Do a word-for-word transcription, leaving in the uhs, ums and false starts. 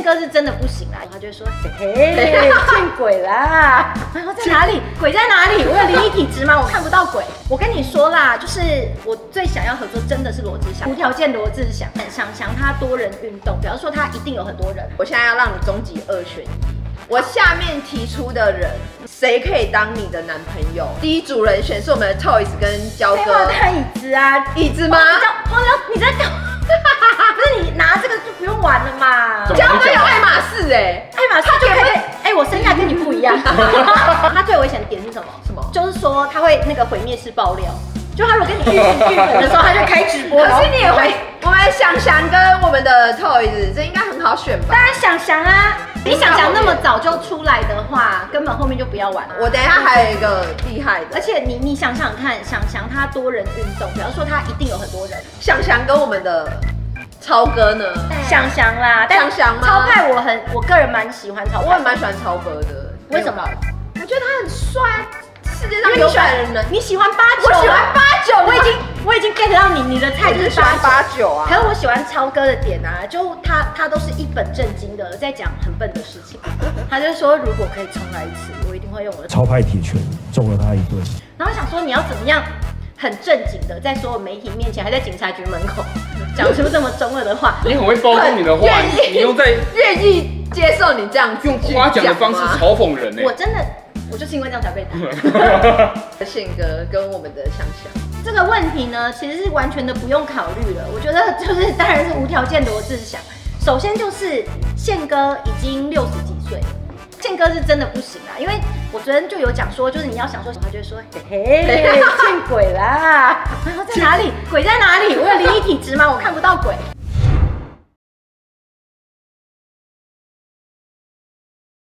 宪哥是真的不行啦，他就会说嘿嘿，见鬼啦！我说在哪里？鬼在哪里？我有灵异体质吗？我看不到鬼。我跟你说啦，就是我最想要合作真的是罗志祥，无条件罗志祥。想想他多人运动，比方说他一定有很多人。 我现在要让你终极二选一。我下面提出的人，谁可以当你的男朋友？第一组人选是我们的 Toys 跟焦哥。 看椅子啊， 椅子吗？ 黄椒，你在干嘛？不是你拿这个就不用玩了嘛？ 焦哥有爱马仕哎， 爱马仕就可以。哎，我身价跟你不一样。他最危险的点是什么？ 什么？ 就是说他会那个毁灭式爆料。就他如果跟你预预粉的时候，他就开直播。 可是你也会，我们想翔跟我们的 Toys， 这应该很好选吧？ 当然想翔啊！你想翔那么早就出来的话，根本后面就不要玩了。 我等一下还有一个厉害的， 而且你你想想看，想翔他多人运动，比方说他一定有很多人。 想翔跟我们的超哥呢？ 想翔啦， 想翔吗？ 超派我很，我个人蛮喜欢超派， 我也蛮喜欢超哥的。 为什么？ 我觉得他很帅。世界上有百人人， 你喜欢八九， 我喜欢八九， 我已经我已经 get 到你，你的菜就是八八九啊。 可是我喜欢超哥的点啊，就他他都是一本正经的在讲很笨的事情，他就说如果可以重来一次，我一定会用我的超派铁拳揍了他一顿。 然后想说你要怎么样很正经的在所有媒体面前，还在警察局门口讲出这么中二的话， 你很会包装你的话，你又在愿意接受你这样用夸奖的方式嘲讽人呢。 我真的。我就是因为这样才被打。 宪哥跟我们的想想这个问题呢，其实是完全的不用考虑了。我觉得就是当然是无条件罗志祥。首先就是宪哥已经六十几岁，宪哥是真的不行啦。因为我昨天就有讲说，就是你要想说什么，他就会说嘿嘿，见鬼啦！我说在哪里？鬼在哪里？我有灵异体质吗？我看不到鬼。